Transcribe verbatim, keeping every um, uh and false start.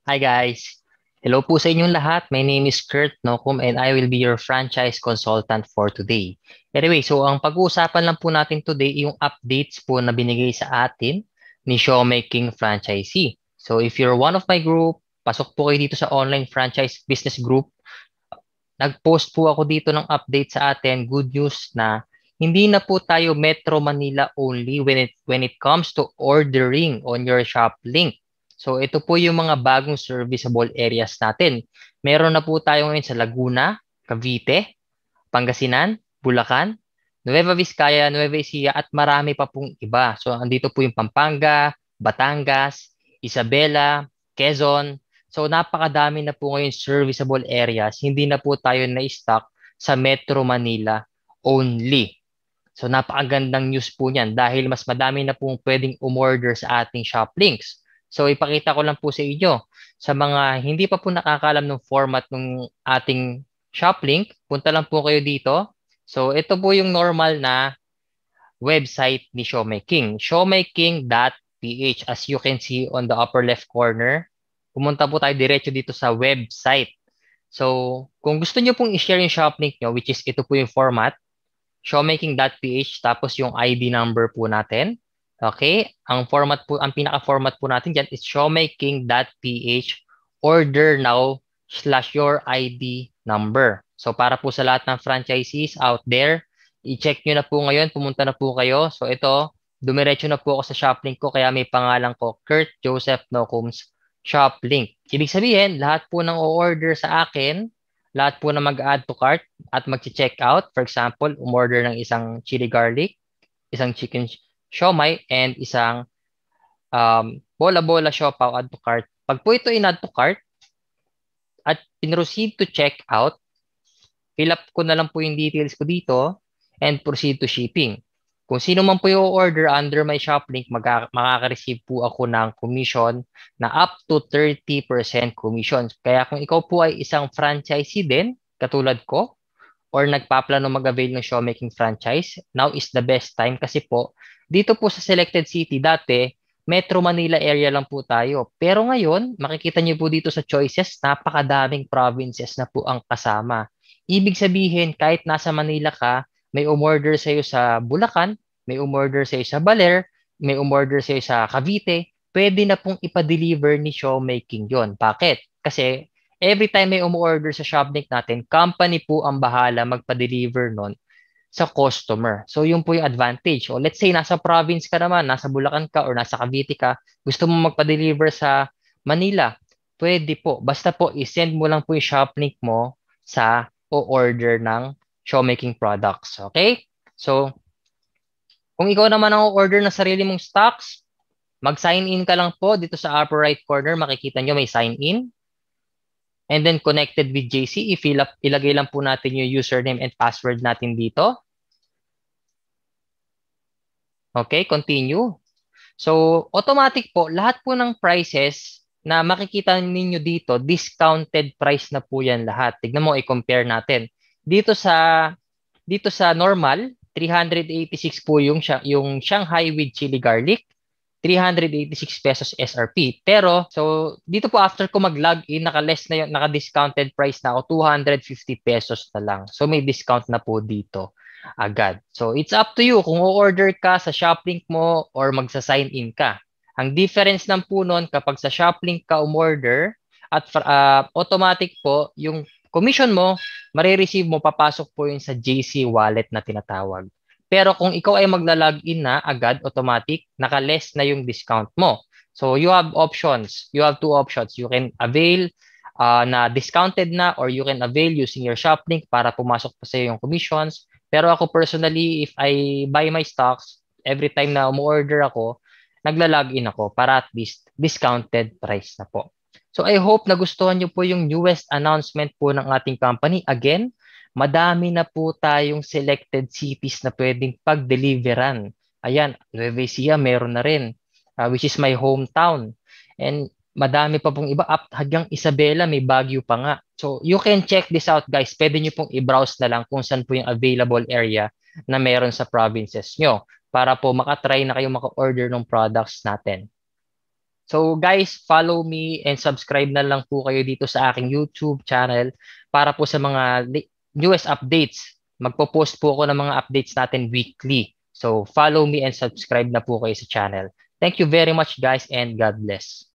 Hi guys. Hello po sa inyong lahat. My name is Kurt Nokum and I will be your franchise consultant for today. Anyway, so ang pag-uusapan lang po natin today yung updates po na binigay sa atin ni Siomai King Franchisee. So if you're one of my group, pasok po kayo dito sa online franchise business group. Nag-post po ako dito ng update sa atin. Good news na hindi na po tayo Metro Manila only when it when it comes to ordering on your ShopLink. So ito po yung mga bagong serviceable areas natin. Meron na po tayo ngayon sa Laguna, Cavite, Pangasinan, Bulacan, Nueva Vizcaya, Nueva Ecija at marami pa pong iba. So andito po yung Pampanga, Batangas, Isabela, Quezon. So napakadami na po ngayon serviceable areas. Hindi na po tayo na-stock sa Metro Manila only. So napakagandang news po niyan dahil mas madami na pong pwedeng umorder sa ating shop links. So ipakita ko lang po sa inyo. Sa mga hindi pa po nakakalam ng format ng ating shop link, punta lang po kayo dito. So ito po yung normal na website ni Siomai King. siomai king dot p h as you can see on the upper left corner. Pumunta po tayo diretso dito sa website. So kung gusto niyo pong i-share yung shop link nyo, which is ito po yung format, siomai king dot p h tapos yung I D number po natin. Okay? Ang format po, ang pinaka-format po natin diyan is siomai king dot p h order now slash your I D number. So para po sa lahat ng franchisees out there, i-check nyo na po ngayon, pumunta na po kayo. So ito, dumiretso na po ako sa ShopLink ko kaya may pangalan ko, Kurt Joseph Nocum's ShopLink. Ibig sabihin, lahat po ng o-order sa akin, lahat po na mag-add to cart at mag-check out, for example, umorder ng isang chili garlic, isang chicken siomai, and isang um, bola-bola siopaw add to cart. Pag po ito in-add to cart at proceed to check out, fill up ko na lang po yung details ko dito and proceed to shipping. Kung sino man po yung order under my shop link, makaka-receive po ako ng commission na up to thirty percent commission. Kaya kung ikaw po ay isang franchisee din, katulad ko, or nagpaplano mag-avail ng Siomai King franchise, now is the best time kasi po, dito po sa selected city, dati, Metro Manila area lang po tayo. Pero ngayon, makikita niyo po dito sa choices, napakadaming provinces na po ang kasama. Ibig sabihin, kahit nasa Manila ka, may umorder sa iyo sa Bulacan, may umorder sa iyo sa Baler, may umorder sa iyo sa Cavite, pwede na pong ipa-deliver ni Siomai King yon. Bakit? Kasi every time may umorder sa ShopLink natin, company po ang bahala magpa-deliver nun sa customer. So yun po yung advantage. O let's say nasa province ka naman, nasa Bulacan ka or nasa Cavite ka, gusto mo magpa-deliver sa Manila, pwede po. Basta po i-send mo lang po yung ShopLink mo sa o-order ng Siomai King products. Okay? So, kung ikaw naman ang o-order ng sarili mong stocks, mag-sign in ka lang po dito sa upper right corner. Makikita nyo may sign in. And then connected with J C, i-fill up, ilagay lang po natin yung username and password natin dito. Okay, continue. So, automatic po, lahat po ng prices na makikita ninyo dito, discounted price na po yan lahat. Tignan mo, i-compare natin. Dito sa dito sa normal, three hundred eighty-six po yung yung Shanghai with chili garlic, three hundred eighty-six pesos S R P. Pero so dito po after ko mag-login, naka-less na yung naka-discounted price na ako, two hundred fifty pesos na lang. So may discount na po dito agad. So it's up to you kung o-order ka sa ShopLink mo or magsa-sign in ka. Ang difference ng po nun, kapag sa ShopLink ka umorder at uh, automatic po yung commission mo, marireceive mo, papasok po yun sa J C wallet na tinatawag. Pero kung ikaw ay magla-login na agad, automatic, naka-less na yung discount mo. So you have options. You have two options. You can avail uh, na discounted na or you can avail using your ShopLink para pumasok pa sa yung commissions. Pero ako personally, if I buy my stocks, every time na umu-order ako, nagla-login ako para at least discounted price na po. So I hope nagustuhan niyo po yung newest announcement po ng ating company. Again, madami na po tayong selected cities na pwedeng pag-deliveran. Ayan, Nueva Ecija meron na rin, uh, which is my hometown. And madami pa pong iba, up hanggang Isabela, may Baguio pa nga. So you can check this out guys. Pwede nyo pong i-browse na lang kung saan po yung available area na meron sa provinces nyo para po makatry na kayo maka-order ng products natin. So guys, follow me and subscribe na lang po kayo dito sa aking YouTube channel para po sa mga li- newest updates. Magpo-post po ako ng mga updates natin weekly. So follow me and subscribe na po kayo sa channel. Thank you very much guys and God bless.